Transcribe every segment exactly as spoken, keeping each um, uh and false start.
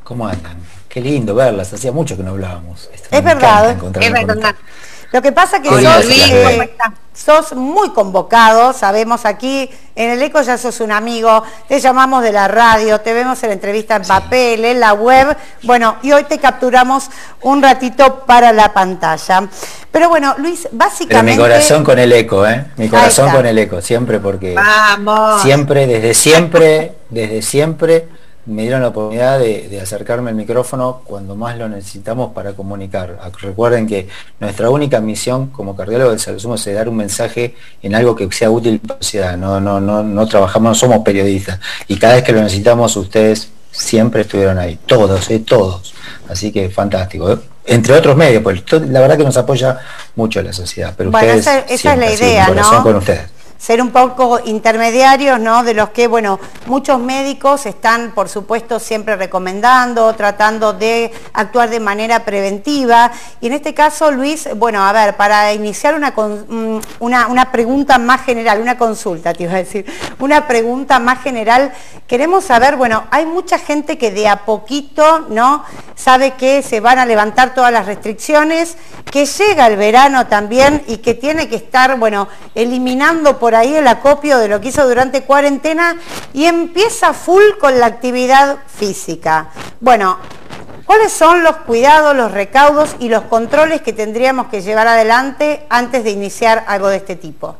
¿Cómo andan? Qué lindo verlas, hacía mucho que no hablábamos. Esto es me verdad, es verdad. Lo que pasa que Hola, sos, eh, sos muy convocado, sabemos aquí, en el Eco ya sos un amigo, te llamamos de la radio, te vemos en la entrevista en sí. papel, en la web, bueno, y hoy te capturamos un ratito para la pantalla. Pero bueno, Luis, básicamente... Pero mi corazón con el Eco, ¿eh? Mi corazón con el Eco, siempre porque... ¡Vamos! Siempre, desde siempre, desde siempre... me dieron la oportunidad de, de acercarme al micrófono cuando más lo necesitamos para comunicar. Recuerden que nuestra única misión como cardiólogo de salud somos es dar un mensaje en algo que sea útil para la sociedad. No, no, no, no trabajamos, no somos periodistas. Y cada vez que lo necesitamos, ustedes siempre estuvieron ahí. Todos, eh, todos. Así que fantástico. ¿eh? Entre otros medios, pues la verdad que nos apoya mucho la sociedad. Pero bueno, ustedes esa, esa siempre, es la idea, así, corazón ¿no? con ustedes. Ser un poco intermediarios, ¿no? De los que, bueno, muchos médicos están, por supuesto, siempre recomendando, tratando de actuar de manera preventiva. Y en este caso, Luis, bueno, a ver, para iniciar una, una, una pregunta más general, una consulta, te iba a decir, una pregunta más general, queremos saber, bueno, hay mucha gente que de a poquito, ¿no? Sabe que se van a levantar todas las restricciones, que llega el verano también y que tiene que estar, bueno, eliminando por por ahí el acopio de lo que hizo durante cuarentena y empieza full con la actividad física. Bueno, ¿cuáles son los cuidados, los recaudos y los controles que tendríamos que llevar adelante antes de iniciar algo de este tipo?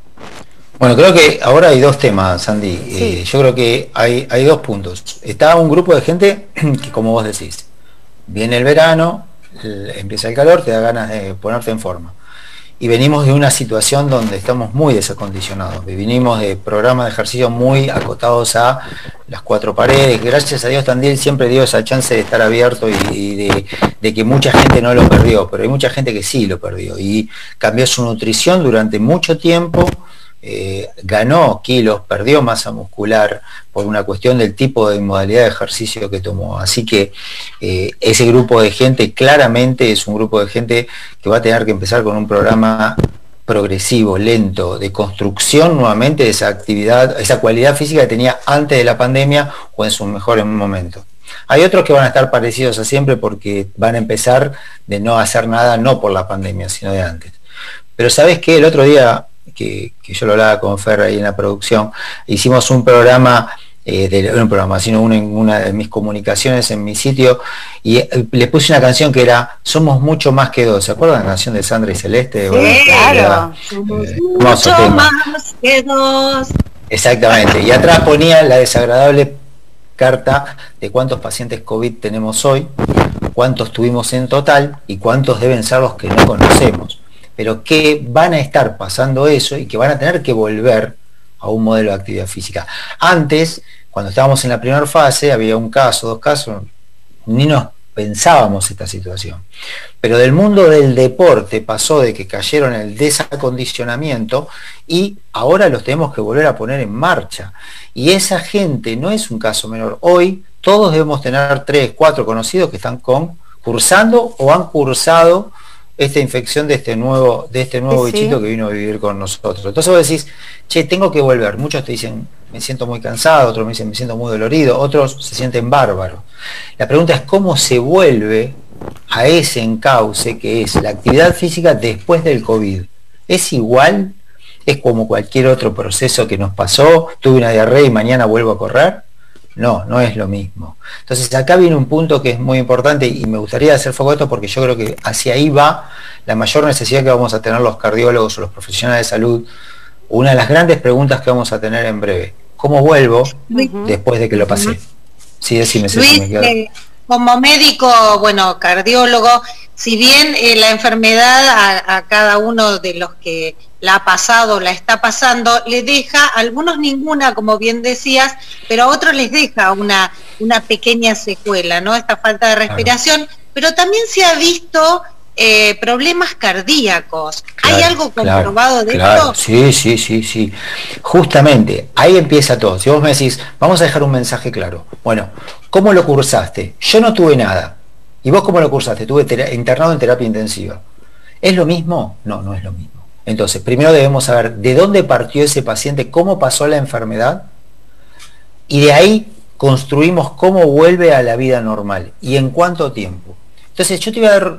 Bueno, creo que ahora hay dos temas, Sandy. Sí. Eh, yo creo que hay, hay dos puntos. Está un grupo de gente que, como vos decís, viene el verano, empieza el calor, te da ganas de ponerte en forma. Y venimos de una situación donde estamos muy desacondicionados. Venimos de programas de ejercicio muy acotados a las cuatro paredes. Gracias a Dios Tandil siempre dio esa chance de estar abierto y, y de, de que mucha gente no lo perdió, pero hay mucha gente que sí lo perdió y cambió su nutrición durante mucho tiempo. Eh, ganó kilos, perdió masa muscular por una cuestión del tipo de modalidad de ejercicio que tomó. Así que eh, ese grupo de gente claramente es un grupo de gente que va a tener que empezar con un programa progresivo, lento, de construcción nuevamente de esa actividad, esa cualidad física que tenía antes de la pandemia o en sus mejores momentos. Hay otros que van a estar parecidos a siempre porque van a empezar de no hacer nada, no por la pandemia, sino de antes. Pero ¿sabes qué? El otro día, que, que yo lo hablaba con Fer ahí en la producción, hicimos un programa, eh, de, no un programa, sino una, una de mis comunicaciones en mi sitio, y eh, le puse una canción que era Somos mucho más que dos. ¿Se acuerdan la canción de Sandra y Celeste? Sí, bueno, claro. Era, Somos eh, mucho tema. Más que dos. Exactamente. Y atrás ponía la desagradable carta de cuántos pacientes COVID tenemos hoy, cuántos tuvimos en total y cuántos deben ser los que no conocemos. Pero que van a estar pasando eso y que van a tener que volver a un modelo de actividad física. Antes, cuando estábamos en la primera fase, había un caso, dos casos, ni nos pensábamos esta situación. Pero del mundo del deporte pasó de que cayeron en el desacondicionamiento y ahora los tenemos que volver a poner en marcha. Y esa gente no es un caso menor. Hoy todos debemos tener tres, cuatro conocidos que están con, cursando o han cursado esta infección de este nuevo, de este nuevo sí, bichito sí. que vino a vivir con nosotros. Entonces vos decís, che, tengo que volver. Muchos te dicen, me siento muy cansado, otros me dicen, me siento muy dolorido, otros se sienten bárbaros. La pregunta es cómo se vuelve a ese encauce que es la actividad física después del COVID. ¿Es igual? ¿Es como cualquier otro proceso que nos pasó? ¿Tuve una diarrea y mañana vuelvo a correr? No, no es lo mismo. Entonces acá viene un punto que es muy importante y me gustaría hacer foco a esto porque yo creo que hacia ahí va la mayor necesidad que vamos a tener los cardiólogos o los profesionales de salud. Una de las grandes preguntas que vamos a tener en breve. ¿Cómo vuelvo uh-huh. después de que lo pasé? Sí, decime, Luis, si me quedo... eh, como médico, bueno, cardiólogo, si bien eh, la enfermedad a, a cada uno de los que la ha pasado, la está pasando, le deja, a algunos ninguna, como bien decías, pero a otros les deja una, una pequeña secuela, ¿no? Esta falta de respiración, claro. Pero también se ha visto eh, problemas cardíacos. Claro, ¿hay algo comprobado claro, de claro. esto? Sí, sí, sí, sí. Justamente, ahí empieza todo. Si vos me decís, vamos a dejar un mensaje claro. Bueno, ¿cómo lo cursaste? Yo no tuve nada. ¿Y vos cómo lo cursaste? Estuve internado en terapia intensiva. ¿Es lo mismo? No, no es lo mismo. Entonces, primero debemos saber de dónde partió ese paciente, cómo pasó la enfermedad, y de ahí construimos cómo vuelve a la vida normal y en cuánto tiempo. Entonces yo te voy a dar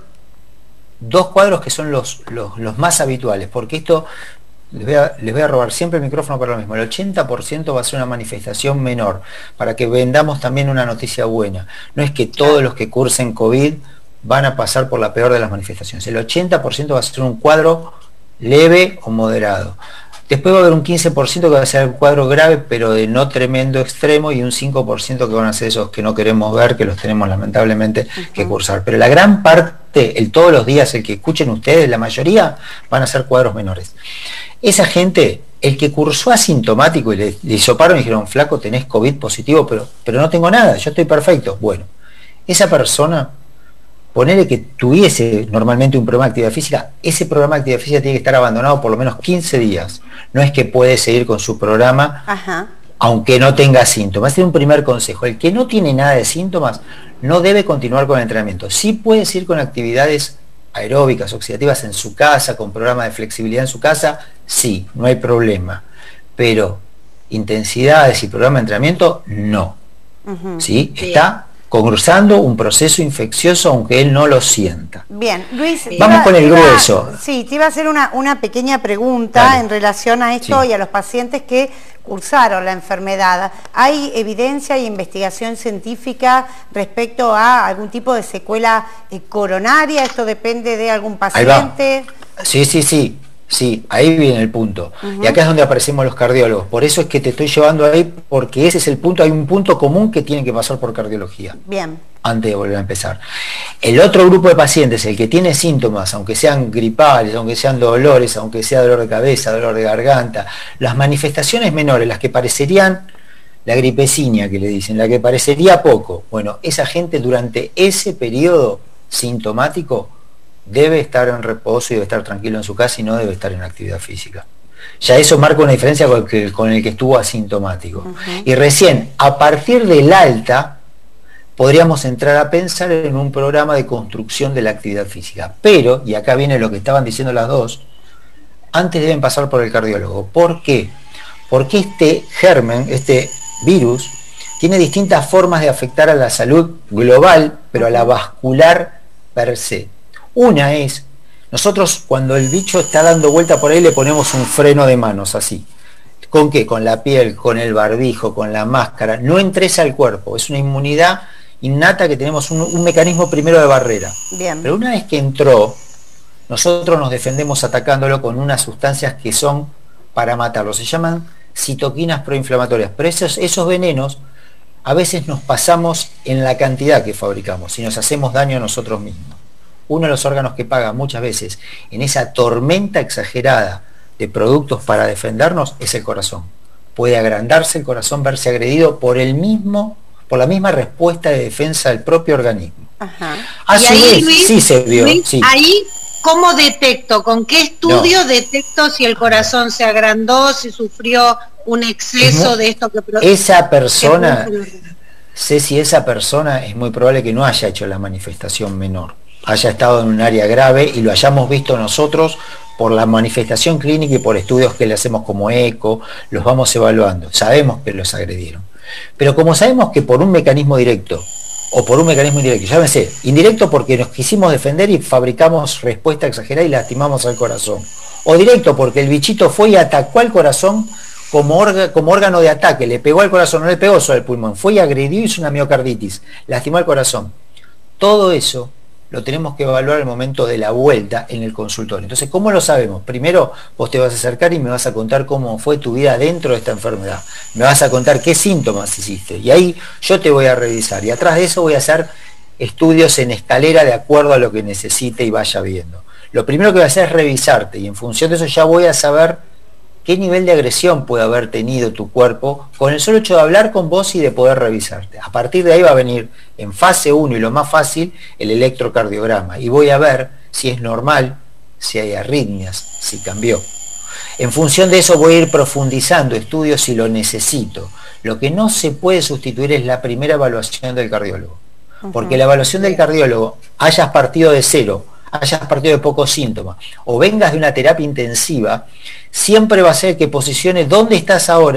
dos cuadros que son los, los, los más habituales, porque esto les voy, a, les voy a robar siempre el micrófono para lo mismo. El ochenta por ciento va a ser una manifestación menor, para que vendamos también una noticia buena. No es que todos los que cursen COVID van a pasar por la peor de las manifestaciones. El ochenta por ciento va a ser un cuadro leve o moderado. Después va a haber un quince por ciento que va a ser un cuadro grave, pero de no tremendo extremo, y un cinco por ciento que van a ser esos que no queremos ver, que los tenemos lamentablemente uh-huh. que cursar. Pero la gran parte, el todos los días, el que escuchen ustedes, la mayoría, van a ser cuadros menores. Esa gente, el que cursó asintomático y le, le hisoparon y dijeron, flaco, tenés COVID positivo, pero, pero no tengo nada, yo estoy perfecto. Bueno, esa persona, ponele que tuviese normalmente un programa de actividad física, ese programa de actividad física tiene que estar abandonado por lo menos quince días. No es que puede seguir con su programa, Ajá. aunque no tenga síntomas. Este es un primer consejo. El que no tiene nada de síntomas no debe continuar con el entrenamiento. Sí puede seguir con actividades aeróbicas, oxidativas en su casa, con programa de flexibilidad en su casa, sí, no hay problema. Pero intensidades y programa de entrenamiento, no. Uh-huh. ¿Sí? Sí. Está cursando un proceso infeccioso aunque él no lo sienta. Bien, Luis, vamos iba, con el iba, grueso. Sí, te iba a hacer una, una pequeña pregunta Dale. en relación a esto sí. y a los pacientes que cursaron la enfermedad. ¿Hay evidencia y investigación científica respecto a algún tipo de secuela eh, coronaria? ¿Esto depende de algún paciente? Sí, sí, sí. Sí, ahí viene el punto. Uh-huh. Y acá es donde aparecemos los cardiólogos. Por eso es que te estoy llevando ahí, porque ese es el punto. Hay un punto común que tiene que pasar por cardiología. Bien. Antes de volver a empezar. El otro grupo de pacientes, el que tiene síntomas, aunque sean gripales, aunque sean dolores, aunque sea dolor de cabeza, dolor de garganta, las manifestaciones menores, las que parecerían la gripecinia que le dicen, la que parecería poco, bueno, esa gente durante ese periodo sintomático debe estar en reposo y debe estar tranquilo en su casa y no debe estar en actividad física. Ya eso marca una diferencia con el que, con el que estuvo asintomático. Uh-huh. Y recién, a partir del alta, podríamos entrar a pensar en un programa de construcción de la actividad física. Pero, y acá viene lo que estaban diciendo las dos, antes deben pasar por el cardiólogo. ¿Por qué? Porque este germen, este virus, tiene distintas formas de afectar a la salud global, pero a la vascular per se. Una es, nosotros cuando el bicho está dando vuelta por ahí le ponemos un freno de manos así. ¿Con qué? Con la piel, con el barbijo, con la máscara. No ingresa al cuerpo, es una inmunidad innata que tenemos, un, un mecanismo primero de barrera. Bien. Pero una vez que entró, nosotros nos defendemos atacándolo con unas sustancias que son para matarlo. Se llaman citoquinas proinflamatorias. Pero esos, esos venenos a veces nos pasamos en la cantidad que fabricamos y nos hacemos daño a nosotros mismos. Uno de los órganos que paga muchas veces en esa tormenta exagerada de productos para defendernos es el corazón. Puede agrandarse el corazón, verse agredido por el mismo, por la misma respuesta de defensa del propio organismo. Ajá. A su vez, Luis, sí se vio. Luis, sí. Ahí, ¿cómo detecto? ¿Con qué estudio no. detecto si el corazón se agrandó, si sufrió un exceso muy, de esto que produce? Esa persona, sé si esa persona es muy probable que no haya hecho la manifestación menor, haya estado en un área grave y lo hayamos visto nosotros por la manifestación clínica y por estudios que le hacemos como eco, los vamos evaluando. Sabemos que los agredieron. Pero como sabemos que por un mecanismo directo o por un mecanismo indirecto, llámese, indirecto porque nos quisimos defender y fabricamos respuesta exagerada y lastimamos al corazón, o directo porque el bichito fue y atacó al corazón como, orga, como órgano de ataque, le pegó al corazón, no le pegó solo al pulmón, fue y agredió y hizo una miocarditis, lastimó al corazón. Todo eso lo tenemos que evaluar al momento de la vuelta en el consultorio. Entonces, ¿cómo lo sabemos? Primero, vos te vas a acercar y me vas a contar cómo fue tu vida dentro de esta enfermedad. Me vas a contar qué síntomas hiciste. Y ahí yo te voy a revisar. Y atrás de eso voy a hacer estudios en escalera de acuerdo a lo que necesite y vaya viendo. Lo primero que voy a hacer es revisarte. Y en función de eso ya voy a saber qué nivel de agresión puede haber tenido tu cuerpo con el solo hecho de hablar con vos y de poder revisarte. A partir de ahí va a venir en fase uno y lo más fácil, el electrocardiograma. Y voy a ver si es normal, si hay arritmias, si cambió. En función de eso voy a ir profundizando estudios si lo necesito. Lo que no se puede sustituir es la primera evaluación del cardiólogo. Porque la evaluación del cardiólogo, hayas partido de cero, hayas partido de pocos síntomas, o vengas de una terapia intensiva, siempre va a ser que posicione dónde estás ahora,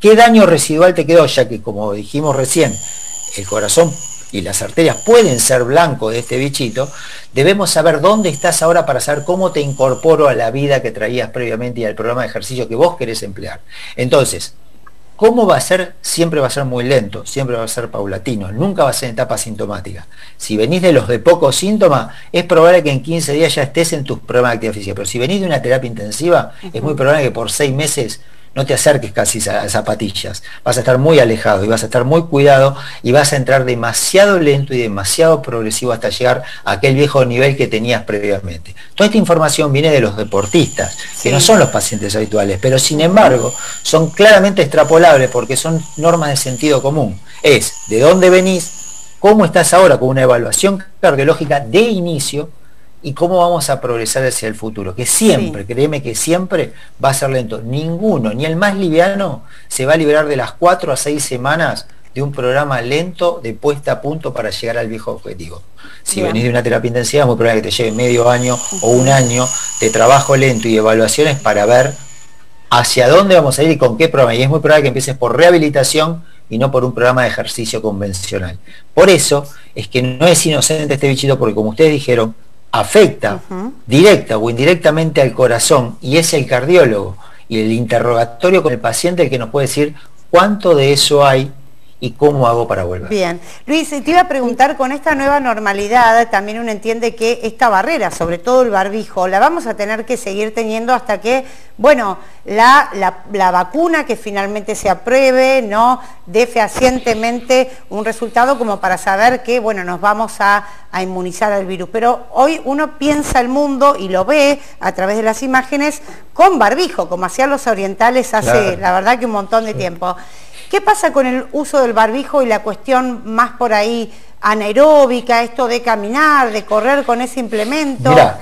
¿Qué daño residual te quedó? Ya que, como dijimos recién, el corazón y las arterias pueden ser blancos de este bichito, debemos saber dónde estás ahora para saber cómo te incorporo a la vida que traías previamente y al programa de ejercicio que vos querés emplear. Entonces, ¿cómo va a ser? Siempre va a ser muy lento, siempre va a ser paulatino, nunca va a ser en etapa sintomática. Si venís de los de pocos síntomas, es probable que en quince días ya estés en tus programas de actividad física, pero si venís de una terapia intensiva, uh-huh. es muy probable que por seis meses no te acerques casi a zapatillas, vas a estar muy alejado y vas a estar muy cuidado y vas a entrar demasiado lento y demasiado progresivo hasta llegar a aquel viejo nivel que tenías previamente. Toda esta información viene de los deportistas, que sí. no son los pacientes habituales, pero sin embargo son claramente extrapolables porque son normas de sentido común. Es de dónde venís, cómo estás ahora con una evaluación cardiológica de inicio, y cómo vamos a progresar hacia el futuro, que siempre, sí. créeme que siempre va a ser lento. Ninguno, ni el más liviano, se va a liberar de las cuatro a seis semanas de un programa lento de puesta a punto para llegar al viejo objetivo. Si Bien. venís de una terapia intensiva, es muy probable que te lleve medio año uh-huh. o un año de trabajo lento y evaluaciones para ver hacia dónde vamos a ir y con qué programa. Y es muy probable que empieces por rehabilitación y no por un programa de ejercicio convencional. Por eso es que no es inocente este bichito, porque como ustedes dijeron, afecta uh-huh. directa o indirectamente al corazón, y es el cardiólogo y el interrogatorio con el paciente el que nos puede decir cuánto de eso hay y cómo hago para volver. Bien, Luis, te iba a preguntar, con esta nueva normalidad también uno entiende que esta barrera, sobre todo el barbijo, la vamos a tener que seguir teniendo hasta que, bueno, la, la, la vacuna que finalmente se apruebe, ¿no?, dé fehacientemente un resultado como para saber que, bueno, nos vamos a, a inmunizar al virus. Pero hoy uno piensa el mundo y lo ve a través de las imágenes con barbijo, como hacían los orientales hace, claro. la verdad, que un montón de sí. tiempo. ¿Qué pasa con el uso del barbijo y la cuestión más por ahí anaeróbica, esto de caminar, de correr con ese implemento? Mirá,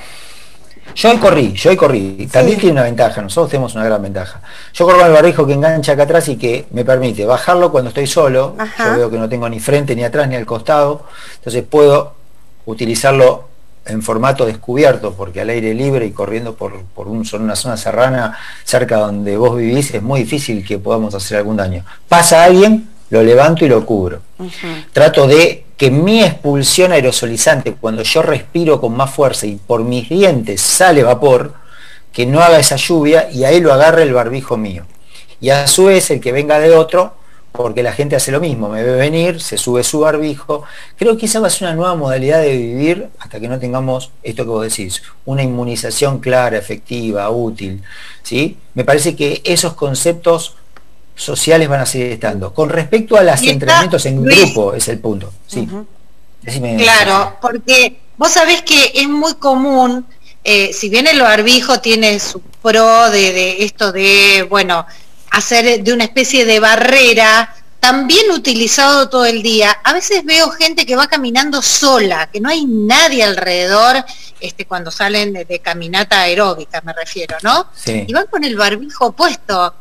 yo hoy corrí, yo hoy corrí, también sí. tiene una ventaja, nosotros tenemos una gran ventaja. Yo corro con el barbijo que engancha acá atrás y que me permite bajarlo cuando estoy solo. Ajá. Yo veo que no tengo ni frente, ni atrás, ni al costado, entonces puedo utilizarlo en formato descubierto, porque al aire libre y corriendo por, por un, una zona serrana cerca donde vos vivís, es muy difícil que podamos hacer algún daño. Pasa alguien, lo levanto y lo cubro. Uh-huh. Trato de que mi expulsión aerosolizante, cuando yo respiro con más fuerza y por mis dientes sale vapor, que no haga esa lluvia y ahí lo agarre el barbijo mío. Y a su vez el que venga de otro, porque la gente hace lo mismo, me ve venir, se sube su barbijo. Creo que esa va a ser una nueva modalidad de vivir hasta que no tengamos esto que vos decís, una inmunización clara, efectiva, útil, ¿sí? Me parece que esos conceptos sociales van a seguir estando. Con respecto a los entrenamientos en grupo, es el punto. Sí. Uh-huh. Decime, claro, porque vos sabés que es muy común, eh, si bien el barbijo tiene su pro de, de esto de, bueno, hacer de una especie de barrera, también utilizado todo el día. A veces veo gente que va caminando sola, que no hay nadie alrededor, este, cuando salen de, de caminata aeróbica, me refiero, ¿no? Sí. Y van con el barbijo puesto.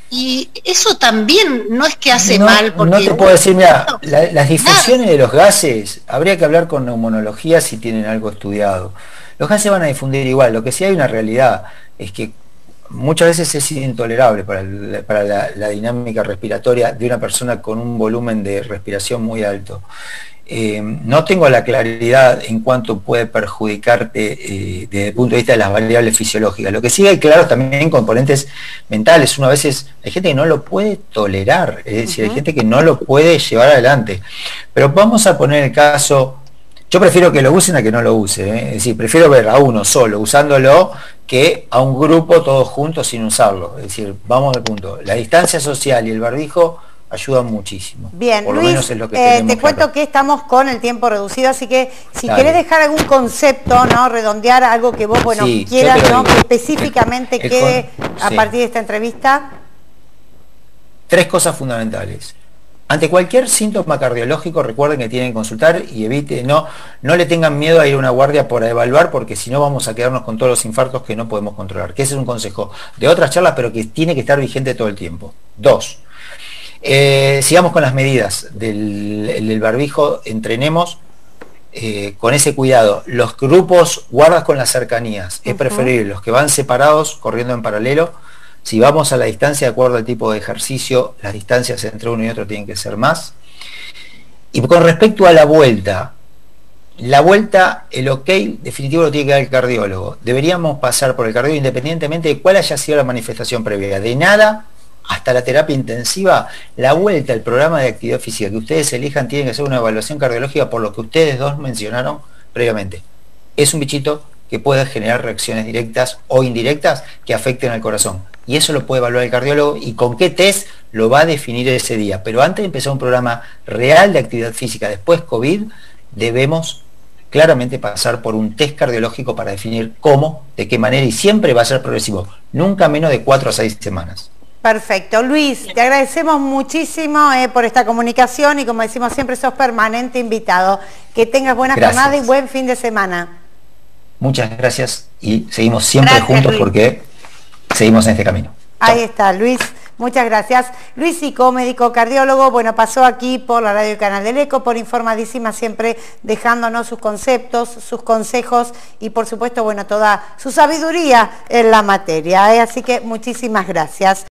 Y eso también no es que hace no, mal, porque... No te puedo decir, mira, la, las difusiones nada. de los gases, habría que hablar con neumonología si tienen algo estudiado. Los gases van a difundir igual, lo que sí hay una realidad es que muchas veces es intolerable para, el, para la, la dinámica respiratoria de una persona con un volumen de respiración muy alto. Eh, no tengo la claridad en cuánto puede perjudicarte eh, desde el punto de vista de las variables fisiológicas. Lo que sí hay, claro, también componentes mentales. Uno a veces, hay gente que no lo puede tolerar, es decir, uh-huh. hay gente que no lo puede llevar adelante. Pero vamos a poner el caso, yo prefiero que lo usen a que no lo use, ¿eh? Es decir, prefiero ver a uno solo usándolo que a un grupo todos juntos sin usarlo. Es decir, vamos al punto. La distancia social y el barbijo ayudan muchísimo. Bien, por lo Luis, menos es lo que eh, te claro. cuento que estamos con el tiempo reducido, así que si Dale. querés dejar algún concepto, ¿no?, redondear algo que vos, bueno, sí, quieras, ¿no?, que específicamente el, el quede con, a sí. partir de esta entrevista. Tres cosas fundamentales. Ante cualquier síntoma cardiológico, recuerden que tienen que consultar y evite, no, no le tengan miedo a ir a una guardia por evaluar, porque si no vamos a quedarnos con todos los infartos que no podemos controlar. Que ese es un consejo de otras charlas, pero que tiene que estar vigente todo el tiempo. Dos, eh, sigamos con las medidas del, del barbijo, entrenemos eh, con ese cuidado. Los grupos, guardas con las cercanías, es uh-huh. preferible los que van separados, corriendo en paralelo, Si vamos a la distancia, de acuerdo al tipo de ejercicio, las distancias entre uno y otro tienen que ser más. Y con respecto a la vuelta, la vuelta, el ok definitivo lo tiene que dar el cardiólogo. Deberíamos pasar por el cardiólogo independientemente de cuál haya sido la manifestación previa. De nada hasta la terapia intensiva, la vuelta, el programa de actividad física que ustedes elijan tiene que hacer una evaluación cardiológica por lo que ustedes dos mencionaron previamente. Es un bichito que puede generar reacciones directas o indirectas que afecten al corazón. Y eso lo puede evaluar el cardiólogo y con qué test lo va a definir ese día. Pero antes de empezar un programa real de actividad física después COVID, debemos claramente pasar por un test cardiológico para definir cómo, de qué manera, y siempre va a ser progresivo, nunca menos de cuatro a seis semanas. Perfecto. Luis, te agradecemos muchísimo eh, por esta comunicación y como decimos siempre, sos permanente invitado. Que tengas buena Gracias. jornada y buen fin de semana. Muchas gracias y seguimos siempre Gracias, juntos Luis. porque seguimos en este camino. Ahí Chao. está, Luis. Muchas gracias. Luis Sico, médico cardiólogo, bueno, pasó aquí por la radio y Canal del Eco, por Informadísima, siempre dejándonos sus conceptos, sus consejos y por supuesto, bueno, toda su sabiduría en la materia. ¿eh? Así que muchísimas gracias.